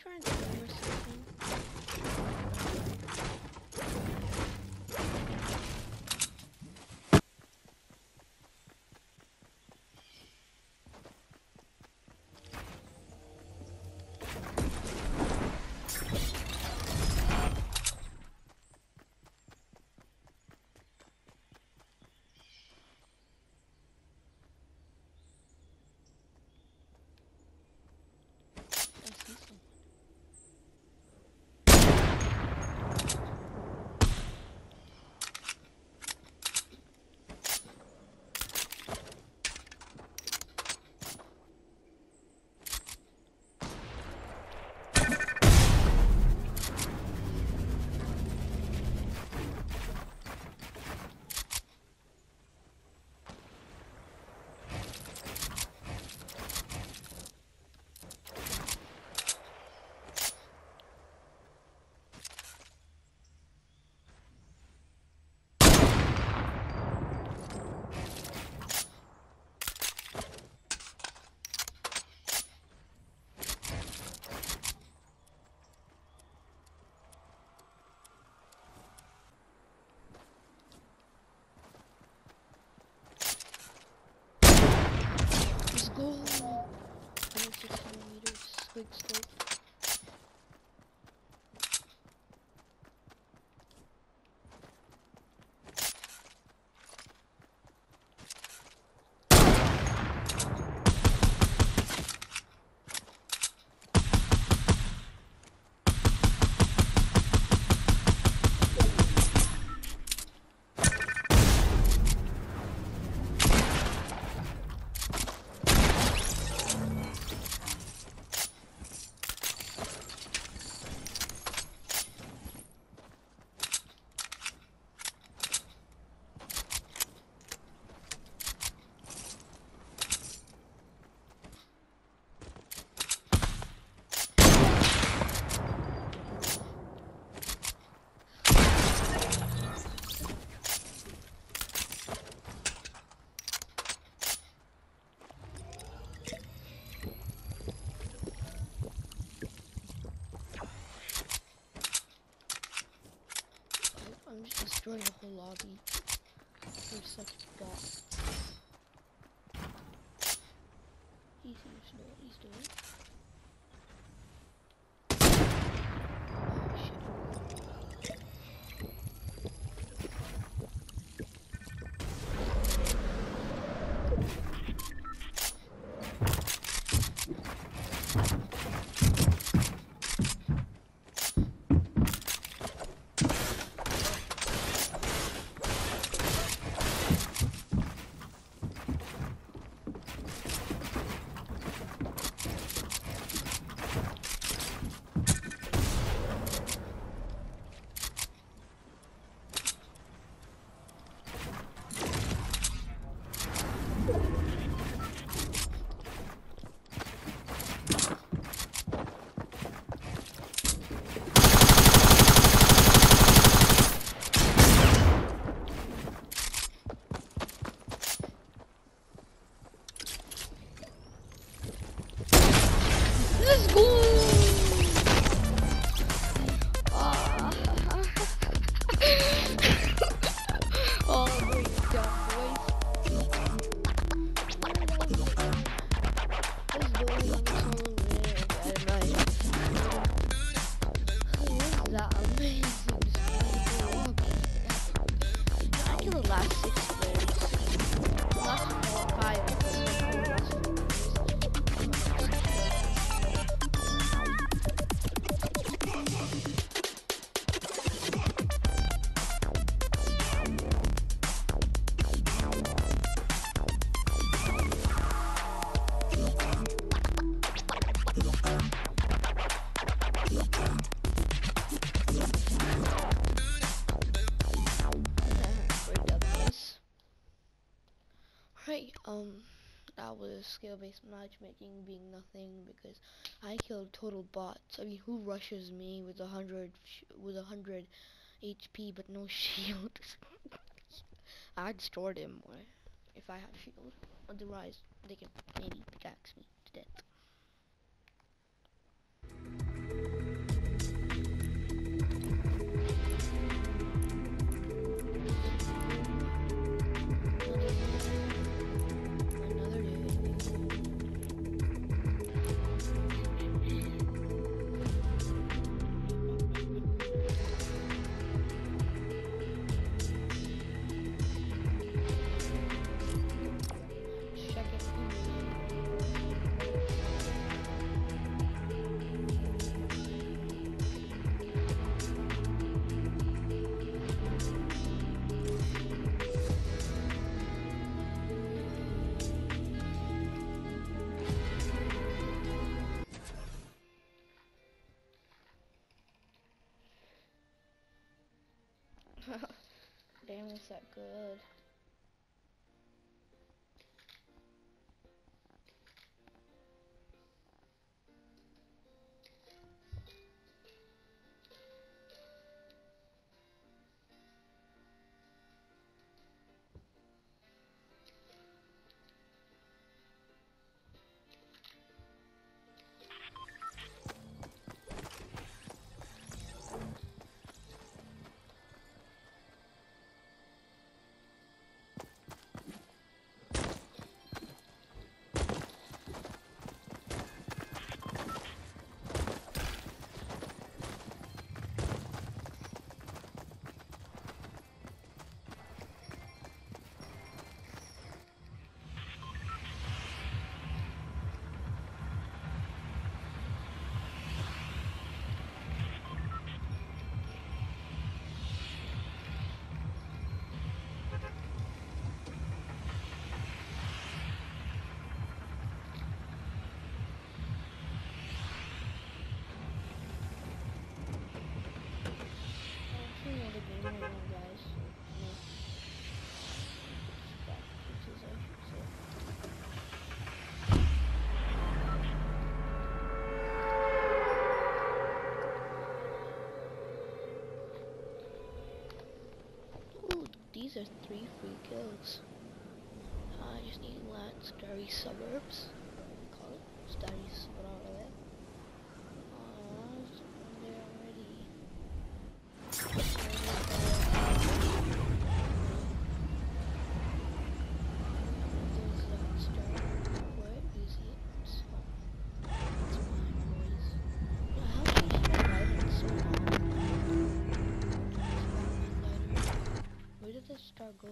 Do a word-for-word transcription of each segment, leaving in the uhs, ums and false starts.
trying to do or something? Go! twenty-six millimeters, squig scope. I'm just destroying the whole lobby. There's such bots. He seems to know what he's doing. Oh shit. Let's go! Ah. Oh my god, boys. Let's go, I'm so rare at night. What is that amazing sniper? I killed the last six players. Last four, five. Right, um, that was skill-based matchmaking being nothing because I killed total bots. I mean, who rushes me with a hundred with a hundred H P but no shield? I'd destroy him boy, if I have shield. Otherwise, they can maybe pickaxe me to death. Another day. Check it. Damn, is that good? Actually, know the game right now, guys. So, no. Scrap pieces, I should say. Ooh, these are three free kills. I just need land scary suburbs. Call it scary suburbs. Uh, there already. There's that star. Where is it? So, it's mine, boys. Yeah, how can you should I light it so long? Where did the star go?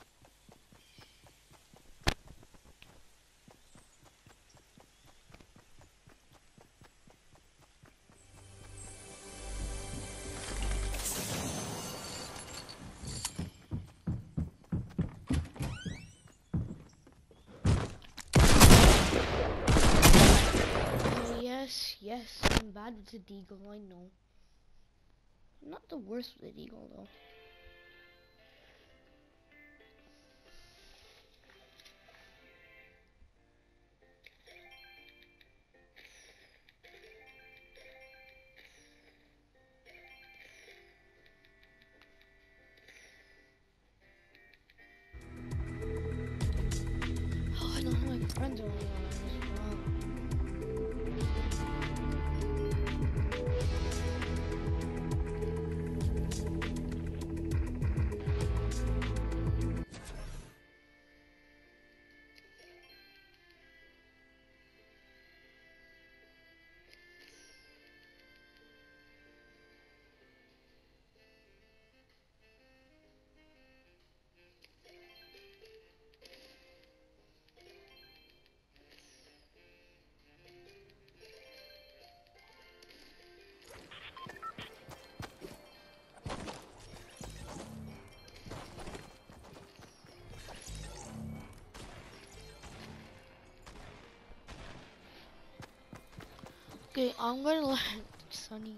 Yes, yes, I'm bad with the deagle, I know. I'm not the worst with the deagle, though. Oh, I know how my friends are on this wrong. Okay, I'm gonna let Sunny.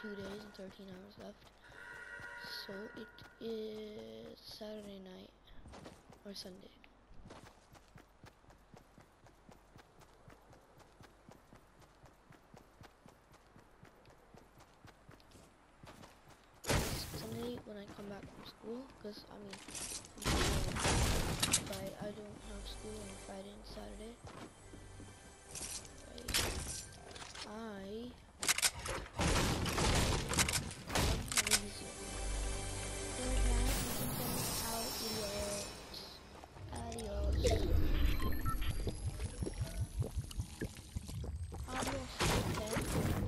two days and thirteen hours left. So it is Saturday night or Sunday. Sunday when I come back from school, because I mean, if I, I don't have school on Friday and Saturday. Right. I Adios. Adios.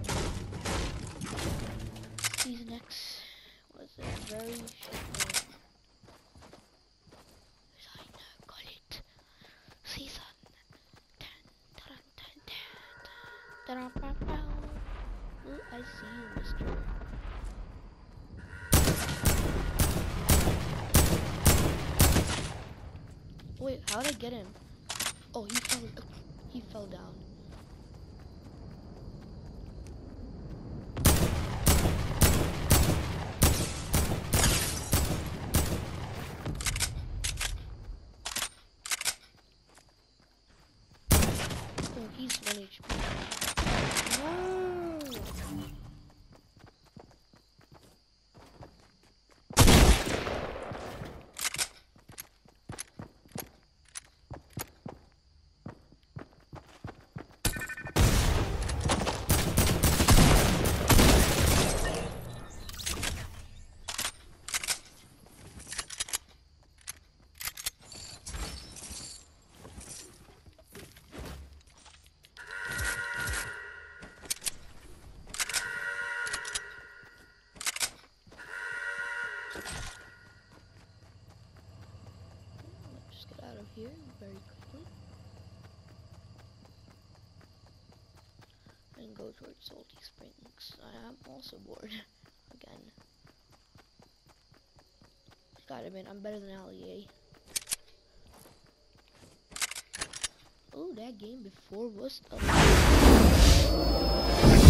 Season X was a very short one. As I now call it Season ten. Dun, dun, dun, dun, dun, dun, dun. Ooh, I see you, mister. Wait, how did I get him? Oh, he fell. He fell down. Oh, he's one H P. No. Let's get out of here very quickly and go towards Salty Springs. I am also bored again. Gotta admit, I'm better than Ali. Oh, that game before was a